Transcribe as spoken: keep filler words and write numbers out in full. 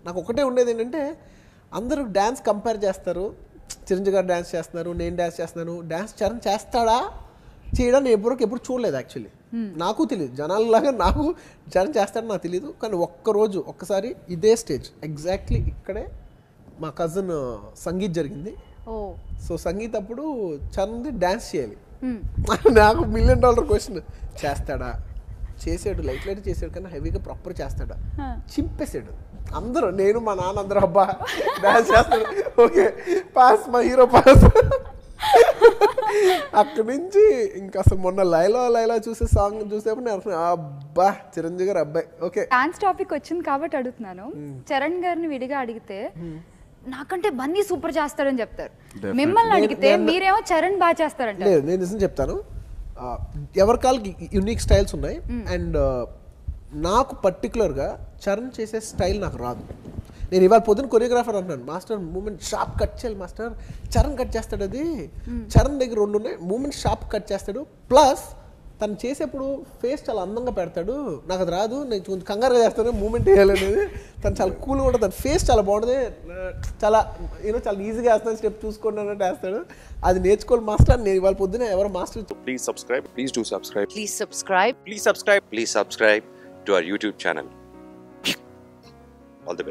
నాకు ఒకటే ఉండేది ఏంటంటే అందరూ డ్యాన్స్ కంపేర్ చేస్తారు. చిరంజీవి గారు డ్యాన్స్ చేస్తున్నారు, నేను డ్యాన్స్ చేస్తున్నాను, డ్యాన్స్ చరణ్ చేస్తాడా చేయడం నేను ఎప్పుడు ఎప్పుడు చూడలేదు. యాక్చువల్లీ నాకు తెలియదు, జనాలలాగా నాకు చరణ్ చేస్తాడని నాకు తెలియదు. కానీ ఒక్కరోజు ఒక్కసారి ఇదే స్టేజ్ ఎగ్జాక్ట్లీ ఇక్కడే మా కజిన్ సంగీత్ జరిగింది. సో సంగీత్ అప్పుడు చరణ్ది డ్యాన్స్ చేయాలి. నాకు మిలియన్ డాలర్ క్వశ్చన్, చేస్తాడా? చేసాడు, లైట్ లైట్ చేసాడు, కానీ హెవీగా ప్రాపర్ చేస్తాడా? చింపేసాడు. అందరూ, నేను మా నాన్న అందరూ అబ్బా డ్యాన్స్ చేస్తాడు, ఓకే పాస్, మా హీరో పాస్. అక్కడి నుంచి ఇంకా అసలు మొన్న లైలా లైలా చూసే సాంగ్ చూసేప్పుడు నేను అబ్బా చిరంజీవి గారు అబ్బాయి. ఓకే, డాన్స్ టాపిక్ వచ్చింది కాబట్టి అడుగుతున్నాను. చరణ్ గారిని విడిగా అడిగితే నాకంటే బన్నీ సూపర్ చేస్తాడని చెప్తారు, మిమ్మల్ని అడిగితే మీరేమో చరణ్ బాగా చేస్తారంట. లేదు, నేను నిజం చెప్తాను, ఎవరి కాళ్ళకి యూనిక్ స్టైల్స్ ఉన్నాయి. అండ్ నాకు పర్టికులర్గా చరణ్ చేసే స్టైల్ నాకు రాదు. నేను ఇవాళ పొద్దున కొరియోగ్రాఫర్ అంటున్నాను, మాస్టర్ మూమెంట్ షార్ప్ కట్ చేయాలి మాస్టర్. చరణ్ కట్ చేస్తాడు, అది చరణ్ దగ్గర రెండు ఉన్నాయి, మూమెంట్ షార్ప్ కట్ చేస్తాడు, ప్లస్ తను చేసేప్పుడు ఫేస్ చాలా అందంగా పెడతాడు. నాకు అది రాదు, నేను కొంచెం కంగారుగా చేస్తాను మూమెంట్ వేయాలనేది. తను చాలా కూల్గా ఉంటుంది, తన ఫేస్ చాలా బాగుంటుంది, చాలా యూనో చాలా ఈజీగా వేస్తాను, స్టెప్ చూసుకోండి అన్నట్టు వేస్తాడు. అది నేర్చుకోవాలి మాస్టర్. నేను ఇవాళ పొద్దున ఎవరు master. Please subscribe, please do subscribe, please subscribe please subscribe, please subscribe to our YouTube channel.